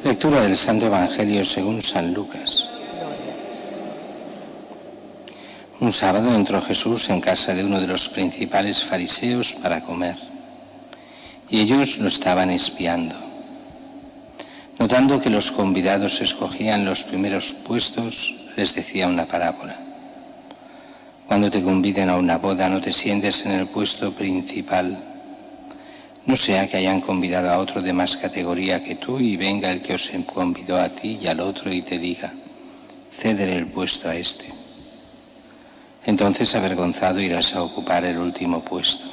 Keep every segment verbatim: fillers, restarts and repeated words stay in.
Lectura del Santo Evangelio según San Lucas. Un sábado entró Jesús en casa de uno de los principales fariseos para comer, y ellos lo estaban espiando. Notando que los convidados escogían los primeros puestos, les decía una parábola. Cuando te conviden a una boda, no te sientes en el puesto principal, no sea que hayan convidado a otro de más categoría que tú y venga el que os convidó a ti y al otro y te diga, cédele el puesto a este. Entonces, avergonzado, irás a ocupar el último puesto.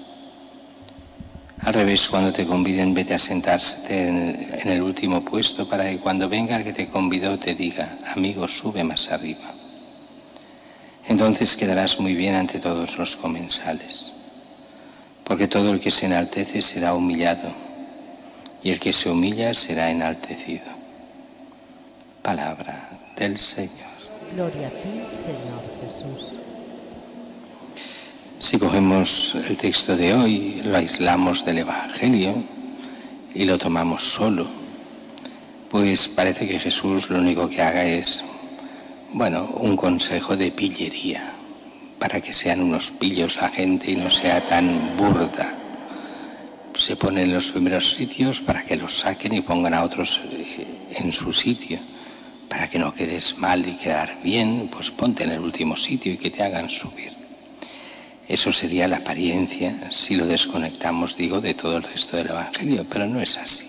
Al revés, cuando te conviden, vete a sentarte en el último puesto para que cuando venga el que te convidó te diga, amigo, sube más arriba. Entonces quedarás muy bien ante todos los comensales. Porque todo el que se enaltece será humillado, y el que se humilla será enaltecido. Palabra del Señor. Gloria a ti, Señor Jesús. Si cogemos el texto de hoy, lo aislamos del Evangelio y lo tomamos solo, pues parece que Jesús lo único que haga es, bueno, un consejo de pillería, para que sean unos pillos la gente y no sea tan burda. Se ponen en los primeros sitios para que los saquen y pongan a otros en su sitio. Para que no quedes mal y quedar bien, pues ponte en el último sitio y que te hagan subir. Eso sería la apariencia, si lo desconectamos, digo, de todo el resto del Evangelio, pero no es así.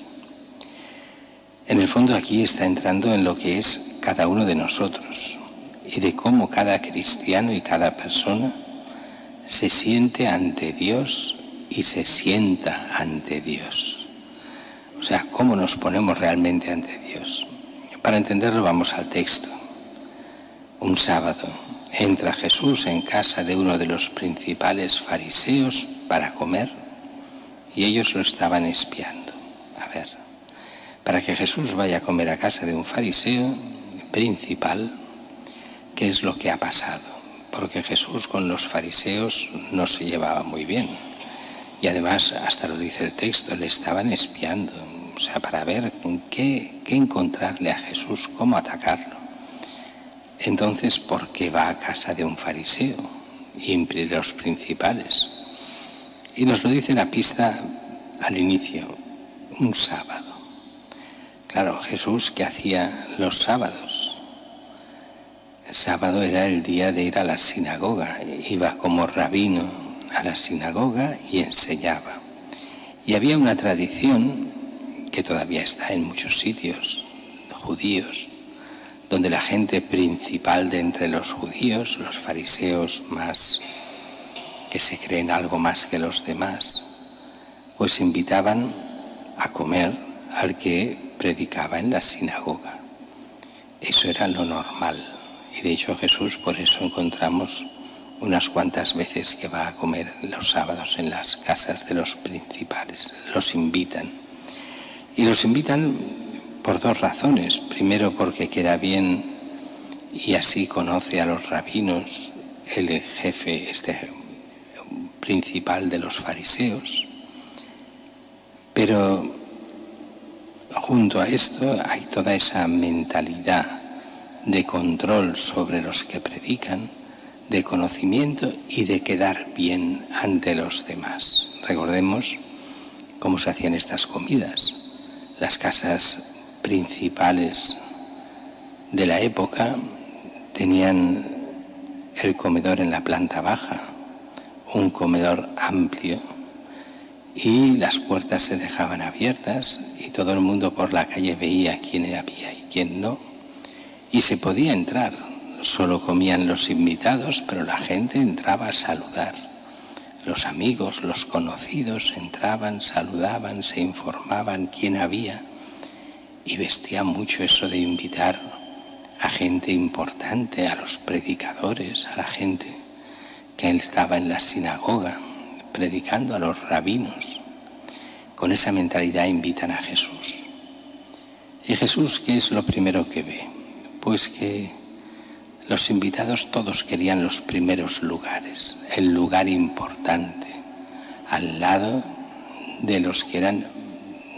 En el fondo aquí está entrando en lo que es cada uno de nosotros, y de cómo cada cristiano y cada persona se siente ante Dios y se sienta ante Dios. O sea, cómo nos ponemos realmente ante Dios. Para entenderlo vamos al texto. Un sábado entra Jesús en casa de uno de los principales fariseos para comer y ellos lo estaban espiando. A ver, para que Jesús vaya a comer a casa de un fariseo principal, ¿qué es lo que ha pasado? Porque Jesús con los fariseos no se llevaba muy bien. Y además, hasta lo dice el texto, le estaban espiando. O sea, para ver qué, qué encontrarle a Jesús, cómo atacarlo. Entonces, ¿por qué va a casa de un fariseo? Y de los principales. Y nos lo dice la pista al inicio, un sábado. Claro, Jesús, ¿qué hacía los sábados? El sábado era el día de ir a la sinagoga, iba como rabino a la sinagoga y enseñaba. Y había una tradición que todavía está en muchos sitios judíos, donde la gente principal de entre los judíos, los fariseos más que se creen algo más que los demás, pues invitaban a comer al que predicaba en la sinagoga. Eso era lo normal. Y de hecho Jesús, por eso encontramos unas cuantas veces que va a comer los sábados en las casas de los principales. Los invitan. Y los invitan por dos razones. Primero porque queda bien y así conoce a los rabinos, el jefe este principal de los fariseos. Pero junto a esto hay toda esa mentalidad de control sobre los que predican, de conocimiento y de quedar bien ante los demás. Recordemos cómo se hacían estas comidas. Las casas principales de la época tenían el comedor en la planta baja, un comedor amplio, y las puertas se dejaban abiertas y todo el mundo por la calle veía quién había y quién no. Y se podía entrar, solo comían los invitados, pero la gente entraba a saludar. Los amigos, los conocidos entraban, saludaban, se informaban quién había. Y vestía mucho eso de invitar a gente importante, a los predicadores, a la gente que estaba en la sinagoga, predicando a los rabinos. Con esa mentalidad invitan a Jesús. ¿Y Jesús qué es lo primero que ve? Pues que los invitados todos querían los primeros lugares, el lugar importante, al lado de los que eran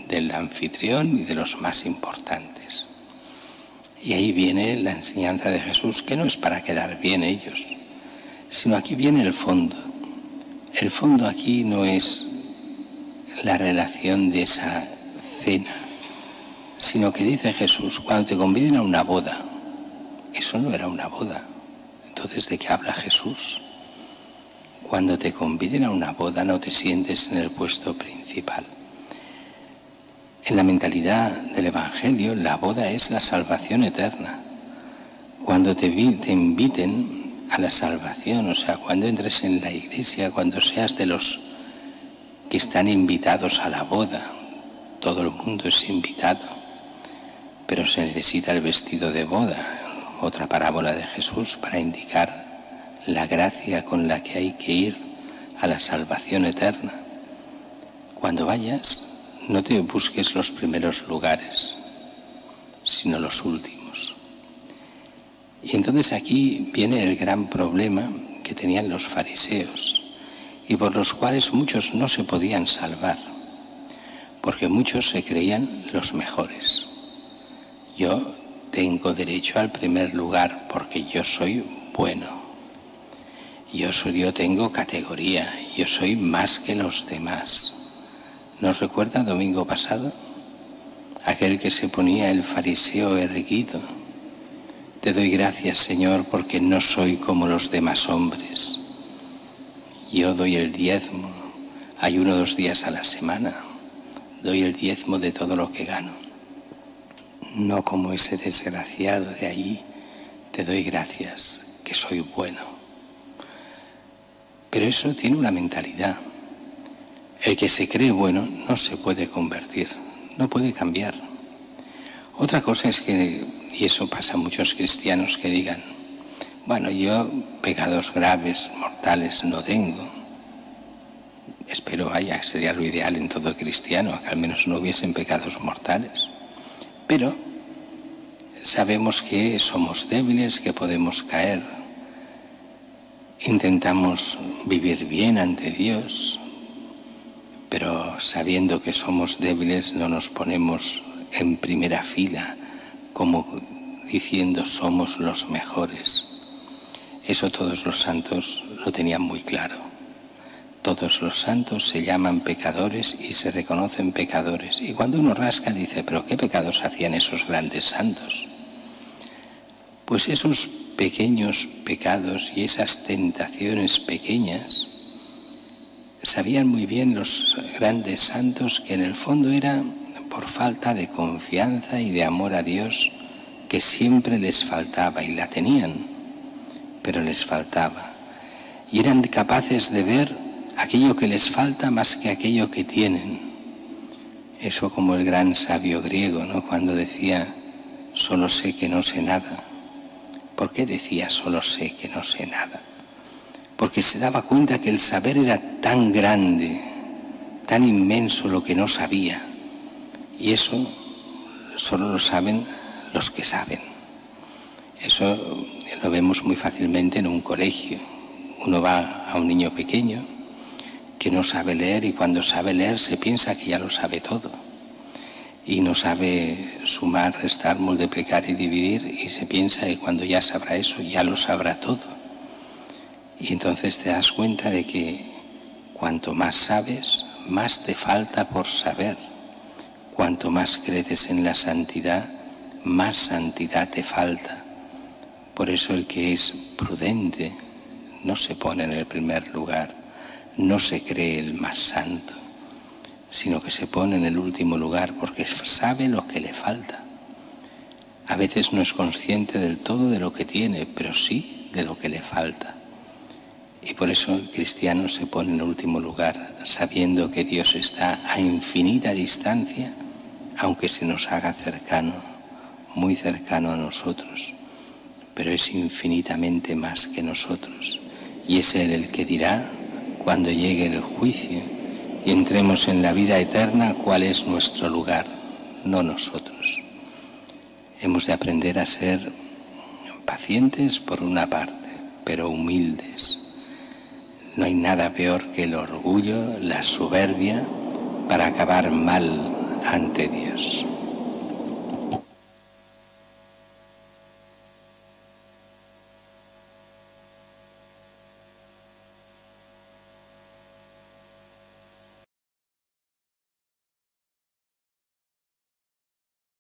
del anfitrión y de los más importantes. Y ahí viene la enseñanza de Jesús, que no es para quedar bien ellos, sino aquí viene el fondo. El fondo aquí no es la relación de esa cena, sino que dice Jesús, cuando te conviden a una boda, eso no era una boda. Entonces, ¿de qué habla Jesús? Cuando te conviden a una boda no te sientes en el puesto principal. En la mentalidad del Evangelio, la boda es la salvación eterna. Cuando te, te inviten a la salvación, o sea, cuando entres en la iglesia, cuando seas de los que están invitados a la boda, todo el mundo es invitado, pero se necesita el vestido de boda, otra parábola de Jesús para indicar la gracia con la que hay que ir a la salvación eterna. Cuando vayas, no te busques los primeros lugares, sino los últimos. Y entonces aquí viene el gran problema que tenían los fariseos y por los cuales muchos no se podían salvar, porque muchos se creían los mejores. Yo tengo derecho al primer lugar porque yo soy bueno. Yo, soy, yo tengo categoría, yo soy más que los demás. ¿Nos recuerda domingo pasado? Aquel que se ponía el fariseo erguido. Te doy gracias, Señor, porque no soy como los demás hombres. Yo doy el diezmo, ayuno dos días a la semana, doy el diezmo de todo lo que gano. No como ese desgraciado de allí, te doy gracias, que soy bueno. Pero eso tiene una mentalidad. El que se cree bueno no se puede convertir, no puede cambiar. Otra cosa es que, y eso pasa a muchos cristianos que digan, bueno, yo pecados graves, mortales no tengo. Espero, vaya, sería lo ideal en todo cristiano, que al menos no hubiesen pecados mortales. Pero sabemos que somos débiles, que podemos caer. Intentamos vivir bien ante Dios, pero sabiendo que somos débiles no nos ponemos en primera fila como diciendo somos los mejores. Eso todos los santos lo tenían muy claro. Todos los santos se llaman pecadores y se reconocen pecadores. Y cuando uno rasca dice, ¿pero qué pecados hacían esos grandes santos? Pues esos pequeños pecados y esas tentaciones pequeñas, sabían muy bien los grandes santos que en el fondo era por falta de confianza y de amor a Dios que siempre les faltaba, y la tenían, pero les faltaba. Y eran capaces de ver aquello que les falta más que aquello que tienen. Eso como el gran sabio griego, ¿no? Cuando decía, solo sé que no sé nada. ¿Por qué decía solo sé que no sé nada? Porque se daba cuenta que el saber era tan grande, tan inmenso lo que no sabía. Y eso solo lo saben los que saben. Eso lo vemos muy fácilmente en un colegio. Uno va a un niño pequeño que no sabe leer y cuando sabe leer se piensa que ya lo sabe todo. Y no sabe sumar, restar, multiplicar y dividir y se piensa que cuando ya sabrá eso ya lo sabrá todo. Y entonces te das cuenta de que cuanto más sabes, más te falta por saber. Cuanto más creces en la santidad, más santidad te falta. Por eso el que es prudente no se pone en el primer lugar, no se cree el más santo, sino que se pone en el último lugar porque sabe lo que le falta. A veces no es consciente del todo de lo que tiene, pero sí de lo que le falta. Y por eso el cristiano se pone en último lugar, sabiendo que Dios está a infinita distancia, aunque se nos haga cercano, muy cercano a nosotros, pero es infinitamente más que nosotros. Y es Él el que dirá, cuando llegue el juicio y entremos en la vida eterna, cuál es nuestro lugar, no nosotros. Hemos de aprender a ser pacientes por una parte, pero humildes. No hay nada peor que el orgullo, la soberbia, para acabar mal ante Dios.